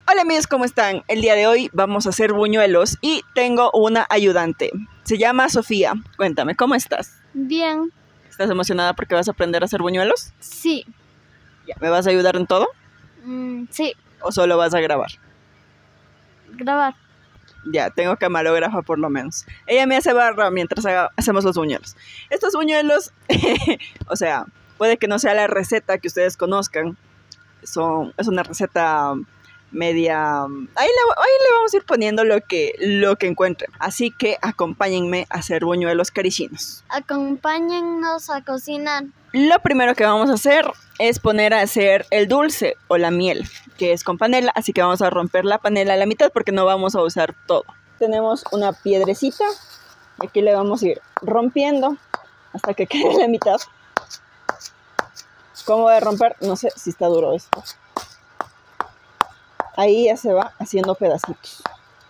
Hola amigos, ¿cómo están? El día de hoy vamos a hacer buñuelos y tengo una ayudante. Se llama Sofía. Cuéntame, ¿cómo estás? Bien. ¿Estás emocionada porque vas a aprender a hacer buñuelos? Sí. ¿Me vas a ayudar en todo? Sí. ¿O solo vas a grabar? Grabar. Ya, tengo camarógrafa por lo menos. Ella me hace barra mientras hacemos los buñuelos. Estos buñuelos, o sea, puede que no sea la receta que ustedes conozcan. Es una receta media... Ahí le vamos a ir poniendo lo que encuentren. Así que acompáñenme a hacer buñuelos carichinos. Acompáñennos a cocinar. Lo primero que vamos a hacer es poner a hacer el dulce o la miel, que es con panela, así que vamos a romper la panela a la mitad porque no vamos a usar todo. Tenemos una piedrecita, aquí le vamos a ir rompiendo hasta que quede la mitad. ¿Cómo voy a romper? No sé si está duro esto. Ahí ya se va haciendo pedacitos.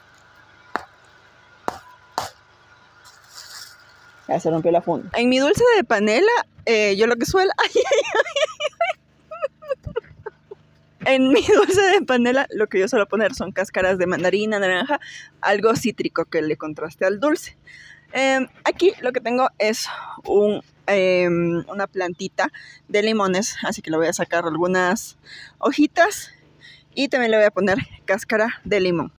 Ya se rompió la funda. En mi dulce de panela, yo lo que suelo... En mi dulce de panela, lo que yo suelo poner son cáscaras de mandarina, naranja, algo cítrico que le contraste al dulce. Aquí lo que tengo es una plantita de limones, así que le voy a sacar algunas hojitas y también le voy a poner cáscara de limón.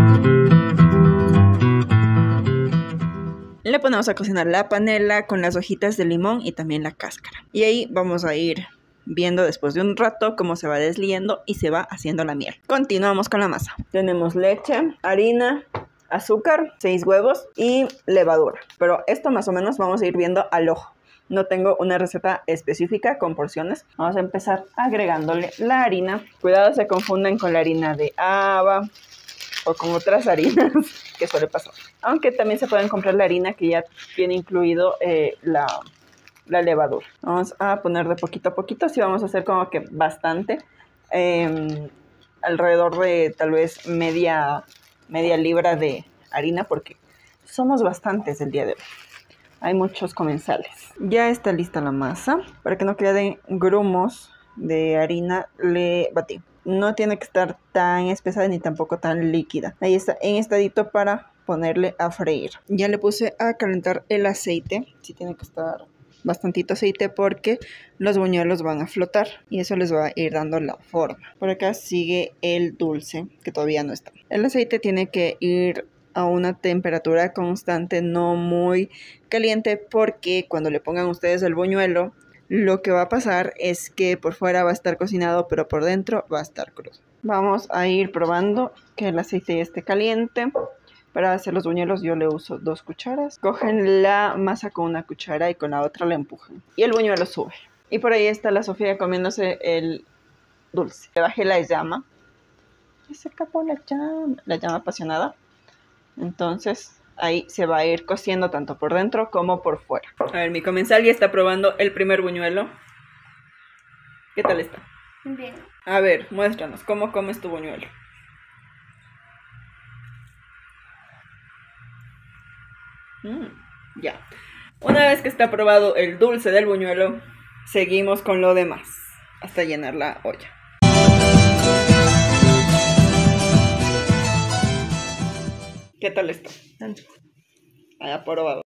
Le ponemos a cocinar la panela con las hojitas de limón y también la cáscara. Y ahí vamos a ir viendo después de un rato cómo se va desliyendo y se va haciendo la miel. Continuamos con la masa. Tenemos leche, harina, azúcar, 6 huevos y levadura. Pero esto más o menos vamos a ir viendo al ojo. No tengo una receta específica con porciones. Vamos a empezar agregándole la harina. Cuidado, se confunden con la harina de haba o con otras harinas que suele pasar. Aunque también se pueden comprar la harina que ya tiene incluido la levadura. Vamos a poner de poquito a poquito. Así vamos a hacer como que bastante. Alrededor de tal vez media libra de harina porque somos bastantes el día de hoy. Hay muchos comensales. Ya está lista la masa. Para que no queden grumos de harina, le batí. No tiene que estar tan espesa ni tampoco tan líquida. Ahí está en estadito para ponerle a freír. Ya le puse a calentar el aceite. Sí tiene que estar bastantito aceite porque los buñuelos van a flotar y eso les va a ir dando la forma. Por acá sigue el dulce que todavía no está. El aceite tiene que ir a una temperatura constante, no muy caliente, porque cuando le pongan ustedes el buñuelo, lo que va a pasar es que por fuera va a estar cocinado, pero por dentro va a estar crudo. Vamos a ir probando que el aceite ya esté caliente. Para hacer los buñuelos yo le uso 2 cucharas. Cogen la masa con una cuchara y con la otra la empujan. Y el buñuelo sube. Y por ahí está la Sofía comiéndose el dulce. Le bajé la llama. Y se acabó la llama apasionada. Entonces ahí se va a ir cociendo tanto por dentro como por fuera. A ver, mi comensal ya está probando el primer buñuelo. ¿Qué tal está? Bien. A ver, muéstranos, ¿cómo comes tu buñuelo? Ya. Una vez que está probado el dulce del buñuelo, seguimos con lo demás hasta llenar la olla. ¿Qué tal está? Haya probado.